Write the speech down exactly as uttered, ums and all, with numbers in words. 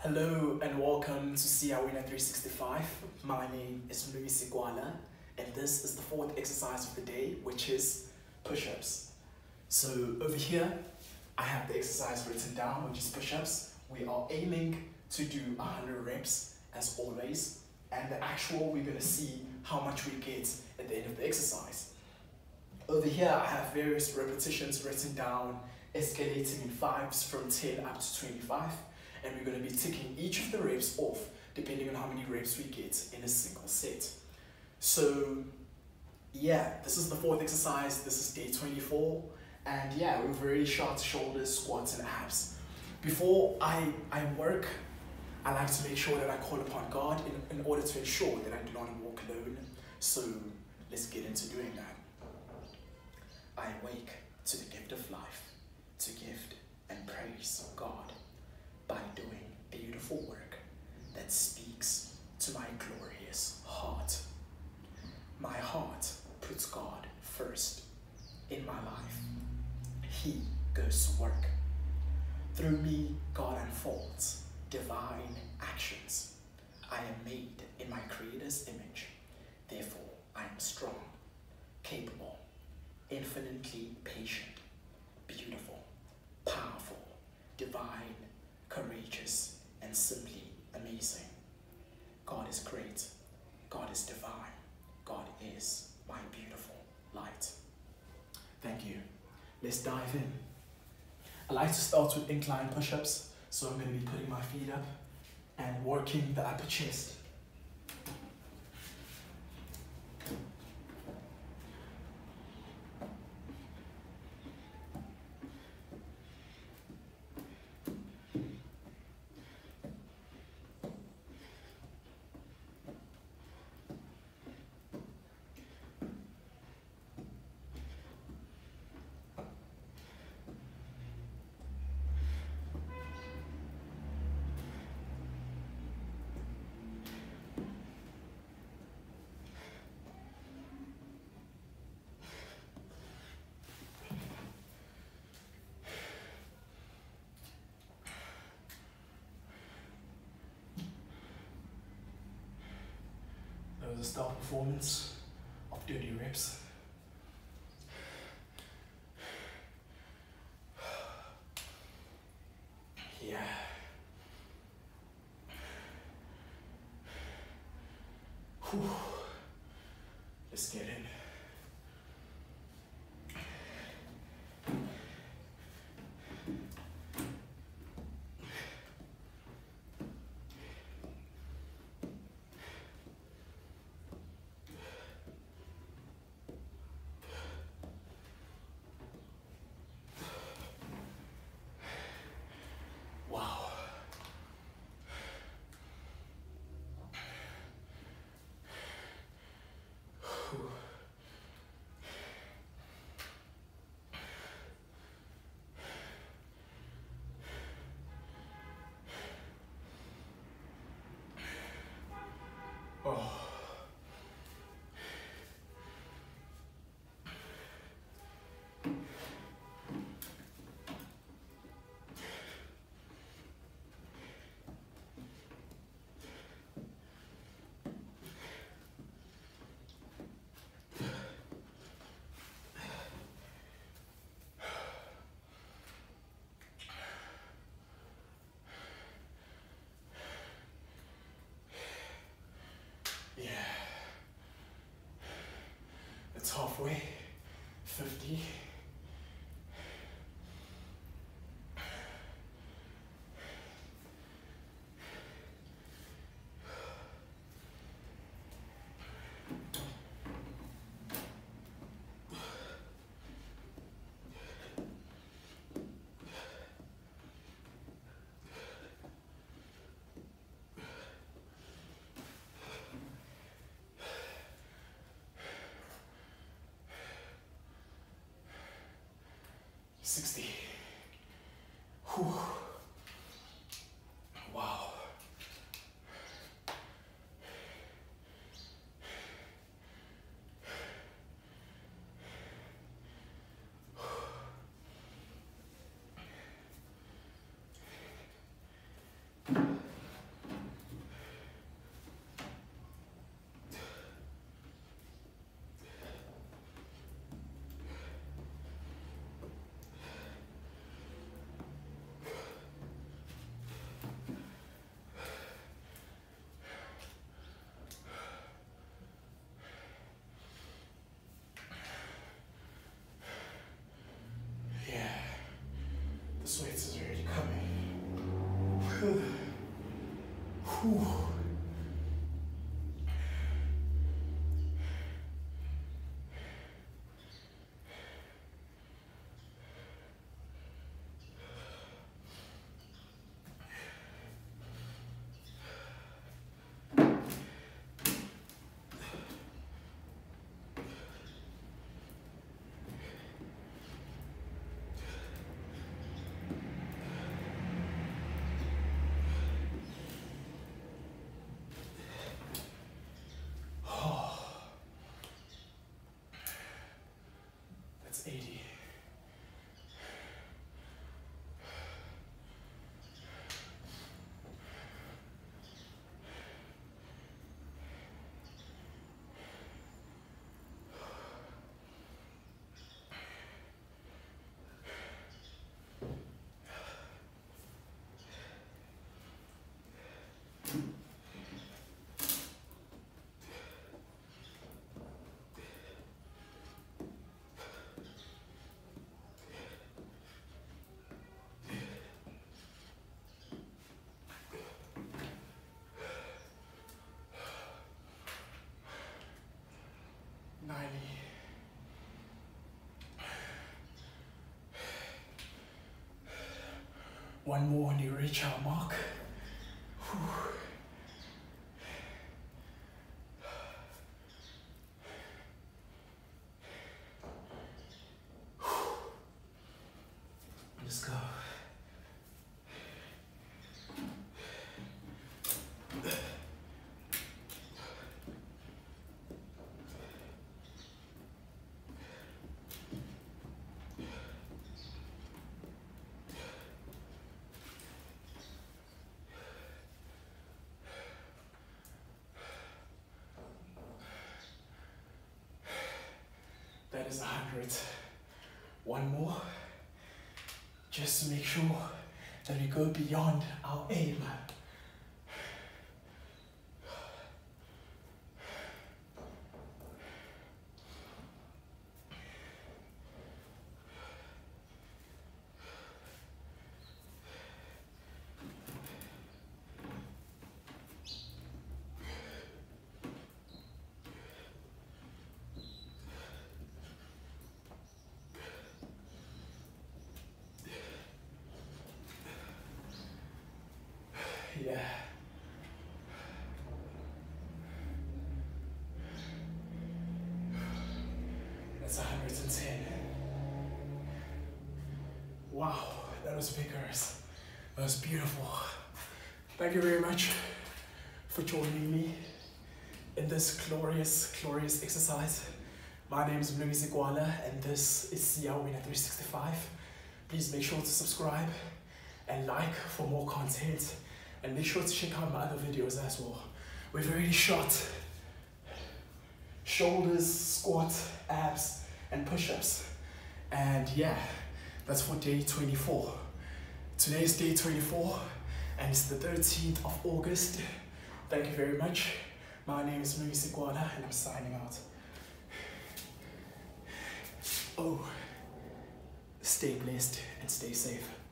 Hello and welcome to C R Winner three sixty-five. My name is Luis Iguala and this is the fourth exercise of the day, which is push-ups. So over here, I have the exercise written down, which is push-ups. We are aiming to do one hundred reps as always, and the actual we're going to see how much we get at the end of the exercise. Over here, I have various repetitions written down, escalating in fives from ten up to twenty-five. And we're going to be ticking each of the reps off depending on how many reps we get in a single set. So yeah, this is the fourth exercise. This is day twenty-four. And yeah, we've already shot shoulders, squats, and abs. Before I, I work, I like to make sure that I call upon God in, in order to ensure that I do not walk alone. So let's get into doing that. I awake to the gift of life, to gift and praise God by doing beautiful work that speaks to my glorious heart. My heart puts God first in my life. He goes to work. Through me, God unfolds divine actions. I am made in my Creator's image. Therefore, I am strong, capable, infinitely patient, beautiful, powerful, divine, courageous, and simply amazing. God is great. God is divine. God is my beautiful light. Thank you. Let's dive in. I like to start with incline push-ups, so I'm going to be putting my feet up and working the upper chest. That was a start performance of dirty reps. Yeah. Whew. Let's get in. Oh. Yeah. It's halfway. fifty. sixty. Whew. Wow. Whew. eighty. ninety. One more and you reach our mark. Whew. Let's go. That is a hundred. One more, just to make sure that we go beyond our aim. Yeah. That's one hundred ten. Wow, that was vigorous. That was beautiful. Thank you very much for joining me in this glorious, glorious exercise. My name is vigor, and this is Siawina three sixty-five. Please make sure to subscribe and like for more content. And make sure to check out my other videos as well. We've already shot shoulders, squat, abs, and push-ups. And yeah, that's for day twenty-four. Today is day twenty-four, and it's the thirteenth of August. Thank you very much. My name is vigor, and I'm signing out. Oh, stay blessed and stay safe.